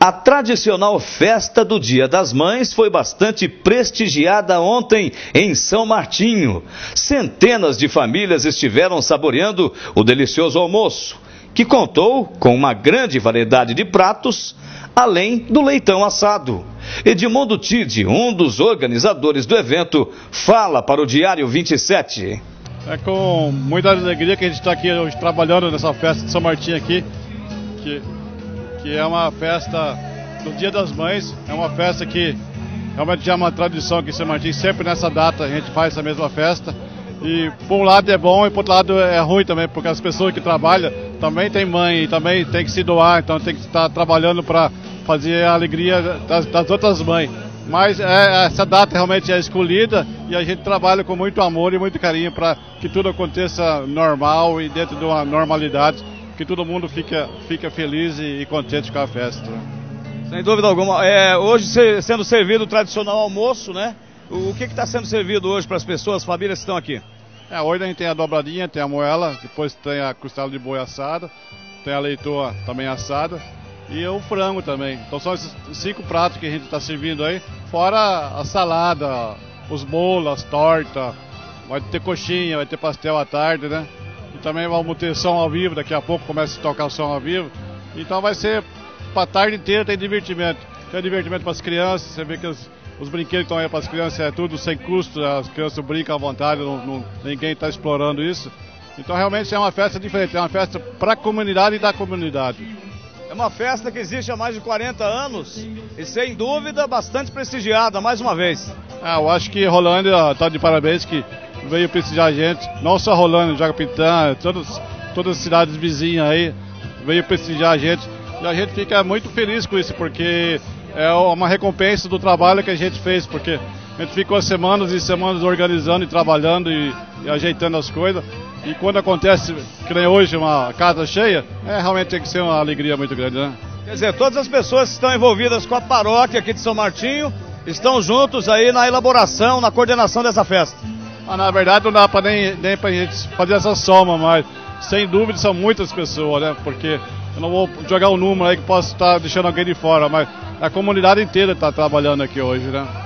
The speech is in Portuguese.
A tradicional festa do Dia das Mães foi bastante prestigiada ontem em São Martinho. Centenas de famílias estiveram saboreando o delicioso almoço, que contou com uma grande variedade de pratos, além do leitão assado. Edmundo Tide, um dos organizadores do evento, fala para o Diário 27. É com muita alegria que a gente está aqui hoje trabalhando nessa festa de São Martinho aqui, que é uma festa do Dia das Mães, é uma festa que realmente já é uma tradição aqui em São Martinho, sempre nessa data a gente faz essa mesma festa. E por um lado é bom e por outro lado é ruim também, porque as pessoas que trabalham também têm mãe e também tem que se doar, então tem que estar trabalhando para fazer a alegria das outras mães. Mas essa data realmente é escolhida e a gente trabalha com muito amor e muito carinho para que tudo aconteça normal e dentro de uma normalidade, que todo mundo fica feliz e contente com a festa. Sem dúvida alguma. Hoje sendo servido o tradicional almoço, né? O que está sendo servido hoje para as pessoas, as famílias que estão aqui? Hoje a gente tem a dobradinha, tem a moela, depois tem a costela de boi assada, tem a leitoa também assada e o frango também. Então são esses 5 pratos que a gente está servindo aí, fora a salada, os bolos, as tortas, vai ter coxinha, vai ter pastel à tarde, né? E também vamos ter som ao vivo, daqui a pouco começa a tocar o som ao vivo. Então vai ser, para a tarde inteira tem divertimento. Tem divertimento para as crianças, você vê que os brinquedos que estão aí para as crianças é tudo sem custo, as crianças brincam à vontade, ninguém está explorando isso. Então realmente é uma festa diferente, é uma festa para a comunidade e da comunidade. É uma festa que existe há mais de 40 anos e sem dúvida bastante prestigiada, mais uma vez. Eu acho que Rolândia está de parabéns que veio prestigiar a gente, não só Rolândia, Jacopitã, todas as cidades vizinhas aí veio prestigiar a gente e a gente fica muito feliz com isso, porque é uma recompensa do trabalho que a gente fez, porque a gente ficou semanas e semanas organizando e trabalhando e ajeitando as coisas. E quando acontece, que nem hoje, uma casa cheia, realmente tem que ser uma alegria muito grande, né? Quer dizer, todas as pessoas que estão envolvidas com a paróquia aqui de São Martinho estão juntos aí na elaboração, na coordenação dessa festa. Na verdade não dá nem pra gente fazer essa soma, mas sem dúvida são muitas pessoas, né? Porque eu não vou jogar um número aí que possa estar deixando alguém de fora, mas a comunidade inteira está trabalhando aqui hoje, né?